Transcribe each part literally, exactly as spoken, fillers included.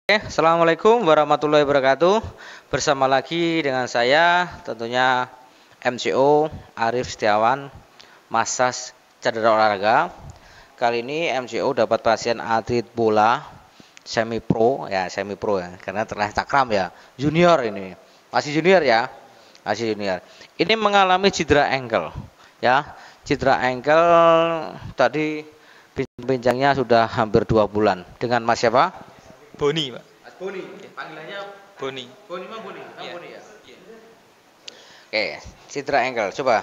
Oke, Assalamualaikum warahmatullahi wabarakatuh. Bersama lagi dengan saya, tentunya M C O Arif Setiawan, Massas Cedera Olahraga. Kali ini M C O dapat pasien atlet bola semi pro, ya semi pro ya, karena telah cakram ya, junior ini, masih junior ya, masih junior. Ini mengalami cedera ankle, ya, cedera ankle tadi bincang-bincangnya sudah hampir dua bulan dengan Mas siapa? Boni, Pak. Mas Boni, panggilannya Boni. Boni mah Boni, Bang Iya. Boni ya. Oke, citra ankle, coba.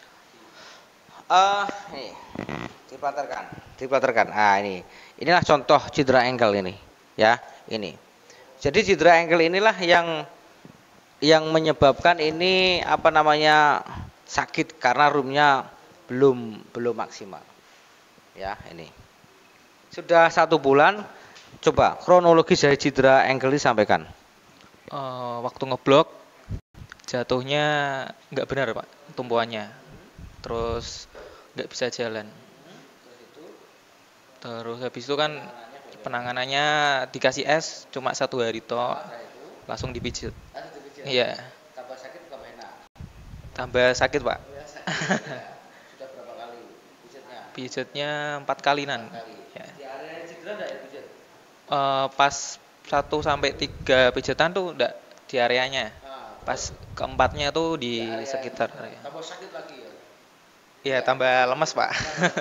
Ah, ini dipaterkan, dipaterkan. Ah, ini, inilah contoh cedera ankle ini, ya, ini. Jadi cedera ankle inilah yang yang menyebabkan ini apa namanya sakit karena roomnya belum belum maksimal, ya ini. Sudah satu bulan, coba kronologis dari cedera ankle disampaikan. Eh, waktu ngeblok jatuhnya nggak benar, Pak, tumpuannya. Terus nggak bisa jalan. Terus habis itu kan penanganannya dikasih es cuma satu hari toh, langsung dipijit. Iya, Tambah sakit tambah enak. tambah sakit, Pak. Sudah berapa kali pijatnya? Pijitnya empat kalinan. Kali. Ya. Di area cedera enggak ya pijat? Eh, pas satu sampai tiga pijitan tuh enggak di areanya. Nah, Pas keempatnya tuh di area sekitar area. tambah sakit lagi ya. Iya, tambah lemes, Pak.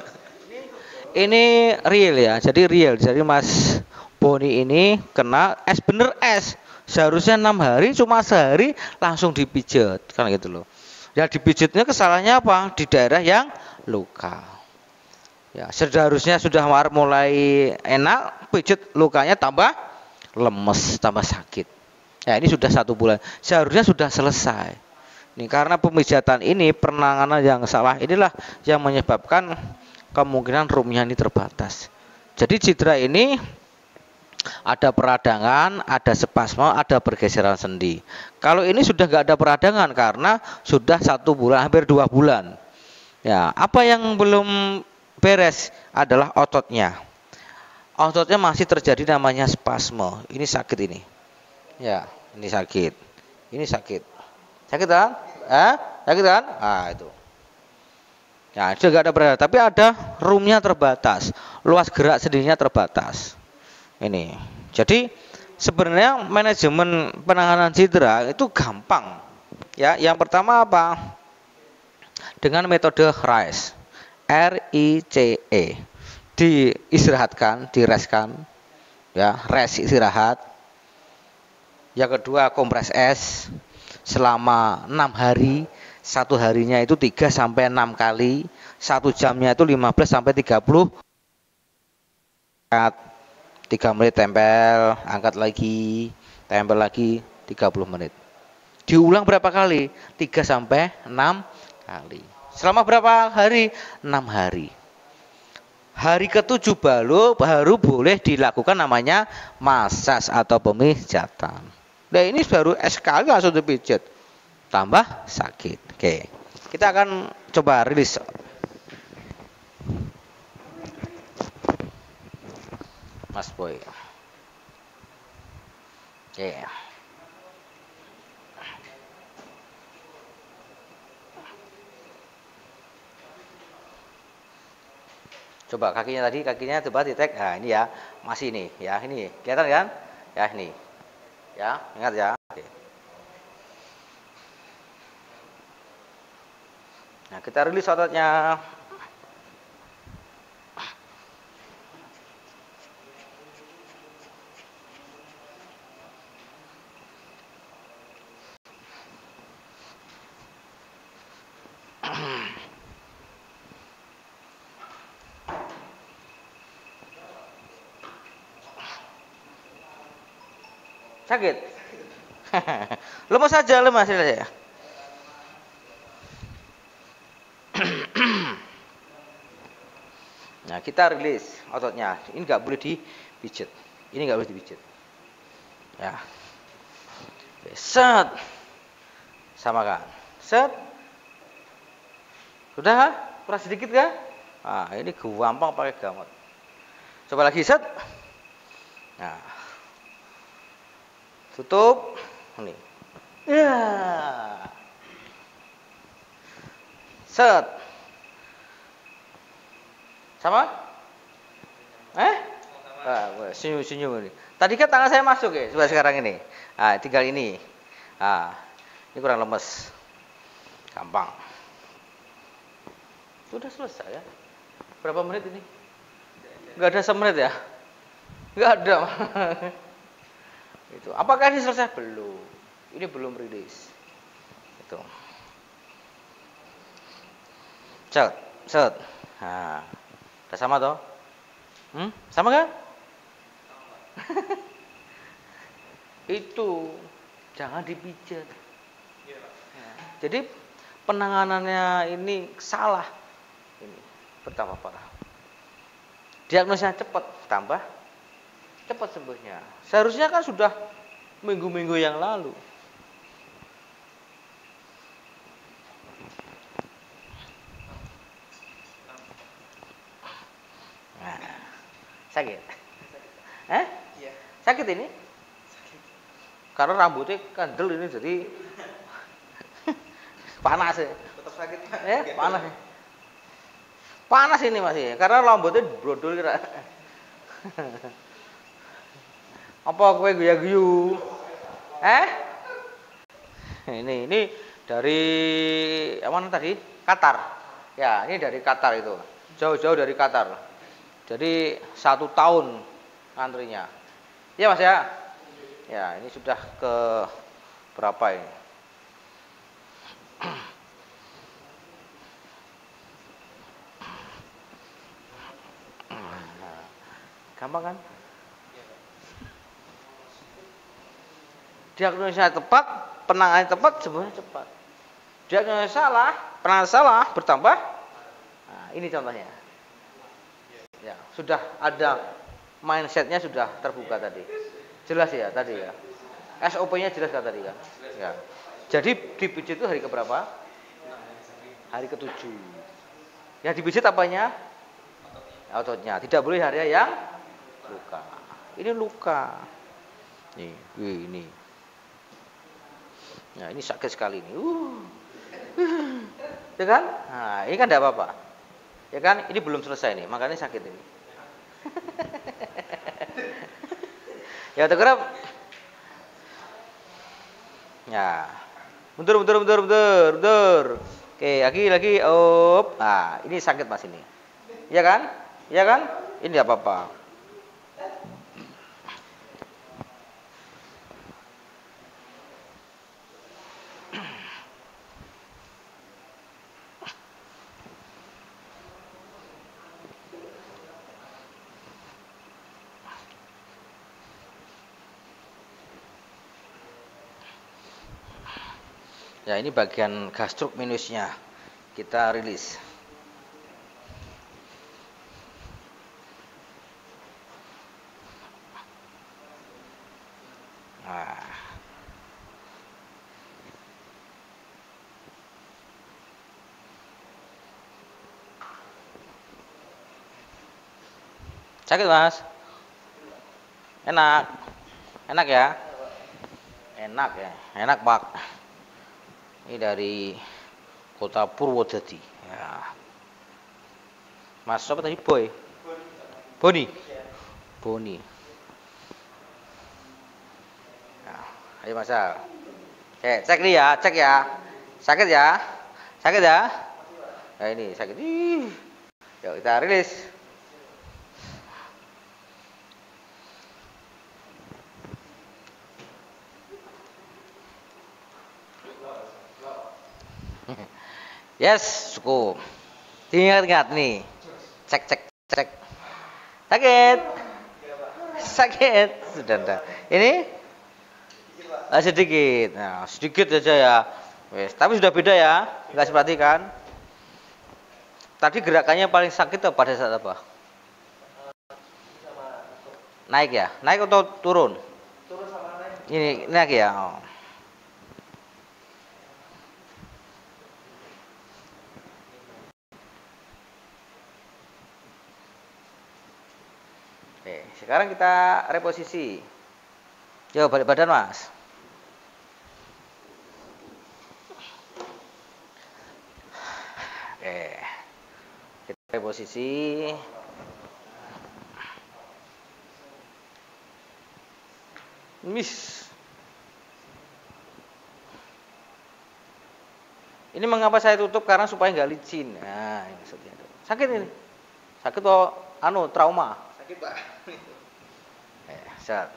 Ini real ya, jadi real. Jadi Mas Boni ini kena es, bener es. Seharusnya enam hari, cuma sehari langsung dipijat, kan gitu loh. Ya dipijatnya kesalahannya apa? Di daerah yang luka. Ya seharusnya sudah mulai enak, pijat lukanya tambah lemes, tambah sakit. Ya ini sudah satu bulan. Seharusnya sudah selesai. Nih karena pemijatan ini penanganan yang salah inilah yang menyebabkan kemungkinan roomnya ini terbatas. Jadi cedera ini ada peradangan, ada spasme, ada pergeseran sendi. Kalau ini sudah nggak ada peradangan karena sudah satu bulan, hampir dua bulan. Ya, apa yang belum beres adalah ototnya. Ototnya masih terjadi namanya spasme. Ini sakit ini. Ya, ini sakit. Ini sakit. Sakit kan? Eh? Sakit kan? Ah, itu. Ya, juga ada berada, tapi ada roomnya terbatas, luas gerak sendinya terbatas. Ini. Jadi sebenarnya manajemen penanganan cedera itu gampang. Ya, yang pertama apa? Dengan metode RICE. R I C E. Diistirahatkan, direskan. Ya, rest istirahat. Yang kedua kompres es selama enam hari. Satu harinya itu tiga sampai enam kali, satu jamnya itu lima belas sampai tiga puluh. tiga menit tempel, angkat lagi, tempel lagi tiga puluh menit. Diulang berapa kali? tiga sampai enam kali. Selama berapa hari? enam hari. Hari ketujuh baru baru boleh dilakukan namanya massage atau pemijatan. Nah, ini baru sekali langsung dipijat. Tambah sakit. Oke, kita akan coba rilis. Mas Boy. Oke. Coba kakinya tadi, kakinya coba ditek. Nah, ini ya, masih ini, ya, ini. Kelihatan kan? Ya, ini. Ya, ingat ya. Oke. Nah, kita rilis ototnya. Sakit? Lemas saja, lemas saja. Nah, kita rilis ototnya. Ini nggak boleh dipijit. Ini nggak boleh dipijit. Ya. Set. Samakan. Set. Sudah? Kurang sedikit kah? Nah, ini gampang pakai gamut. Coba lagi set. Nah. Tutup. Ini. Ya. Set. Sama? Eh? Ah, senyum-senyum ini. Tadi kan tangan saya masuk ya, coba sekarang ini. Ah, tinggal ini. Ah, ini kurang lemes. Gampang. Sudah selesai ya. Berapa menit ini? Enggak ada semenit ya? Enggak ada. Itu. Apakah ini selesai? Belum. Ini belum rilis. Itu. Set, set. Nah, udah sama toh? Hmm? Sama kan? Itu jangan dipijat. Nah, jadi penanganannya ini salah. Ini pertama parah. Diagnosanya cepat, tambah cepat sembuhnya. Seharusnya kan sudah minggu-minggu yang lalu. Nah, sakit? Eh? Iya. Sakit ini? Sakit. Karena rambutnya kandel ini jadi panas ya. Tetap sakit, Pak. Eh, panas ya. Panas ini masih, karena rambutnya brodol kira. Apa kowe guyu-guyu? Eh? Ini ini dari mana tadi? Qatar. Ya, ini dari Qatar itu. Jauh-jauh dari Qatar. Jadi satu tahun antrinya. Iya Mas ya? Ya, ini sudah ke berapa ini? Gampang kan? Diagnosa tepat, penanganan tepat, sebenarnya cepat. Diagnosa salah, penanganan salah, bertambah. Nah, ini contohnya. Ya, sudah ada mindsetnya sudah terbuka tadi. Jelas ya tadi ya. S O P-nya jelas kan tadi kan? Ya. Jadi dipijit itu hari keberapa? Hari ketujuh. Yang dipijit apanya? Ototnya. Tidak boleh hari yang luka. Ini luka. Nih, ini. Nah, ini sakit sekali ini. Uh. Ya kan? Nah, ini kan tidak apa-apa. Ya kan? Ini belum selesai nih, makanya sakit ini. Ya, terkerap. Ya. Mundur, mundur, mundur, mundur, mundur. Oke, lagi, lagi. Op. Nah, ini sakit Mas ini. Ya kan? Ya kan? Ini tidak apa-apa. Ya, ini bagian gastruk minusnya. Kita rilis. Nah. Sakit Mas? Enak? Enak ya? Enak ya? Enak Pak. Ini dari kota Purwodadi. Ya. Mas apa tadi? Boy? Boni? Boni. Nah, ayo Mas Al. Eh, cek nih ya, cek ya. Sakit ya? Sakit ya? Nah, ini sakit. Ih. Yuk kita rilis. Yes, cukup. Ingat-ingat nih. Cek, cek, cek. Sakit? Sakit. Sudah, sudah. Ini? Ah, sedikit. Nah, sedikit aja ya. Wes, tapi sudah beda ya. Enggak seperti kan? Tadi gerakannya paling sakit atau pada saat apa? Naik ya? Naik atau turun? Turun sama naik. Ini naik ya? Oh. Oke, sekarang kita reposisi. Yo balik badan Mas. Oke. Kita posisi. Miss. Ini mengapa saya tutup karena supaya nggak licin. Nah, ini maksudnya. Sakit ini. Sakit kok anu trauma. Sakit, Pak. Eh, set.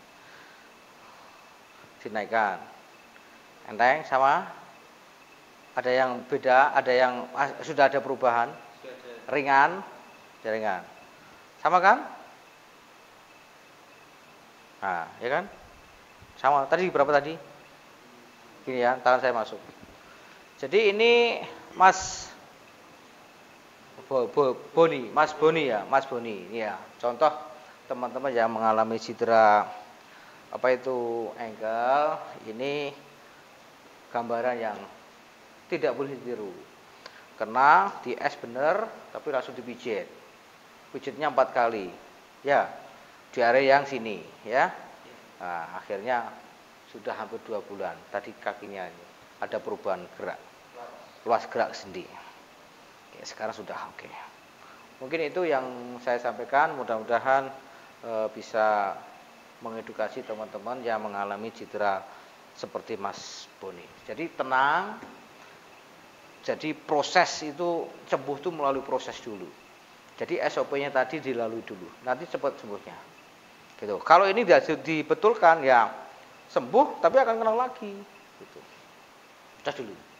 Dinaikkan. Enteng sama? Ada yang beda, ada yang ah, sudah ada perubahan. Sudah ada. Ringan, ringan. Sama kan? Nah, ya kan? Sama. Tadi berapa tadi? Gini ya, tangan saya masuk. Jadi ini Mas Bo, Bo, Boni, Mas Boni ya, Mas Boni. Ya, contoh teman-teman yang mengalami cedera apa itu ankle, ini gambaran yang tidak boleh ditiru. Kena di es bener, tapi langsung dipijit. Pijitnya empat kali, ya, di area yang sini, ya. Nah, akhirnya sudah hampir dua bulan. Tadi kakinya ini ada perubahan gerak, luas gerak sendi. Ya, sekarang sudah oke. Okay. Mungkin itu yang saya sampaikan. Mudah-mudahan e, bisa mengedukasi teman-teman yang mengalami cedera seperti Mas Boni. Jadi tenang. Jadi proses itu sembuh itu melalui proses dulu. Jadi S O P-nya tadi dilalui dulu. Nanti cepat sembuhnya. Gitu. Kalau ini dibetulkan ya sembuh, tapi akan kena lagi. Gitu. Tes dulu.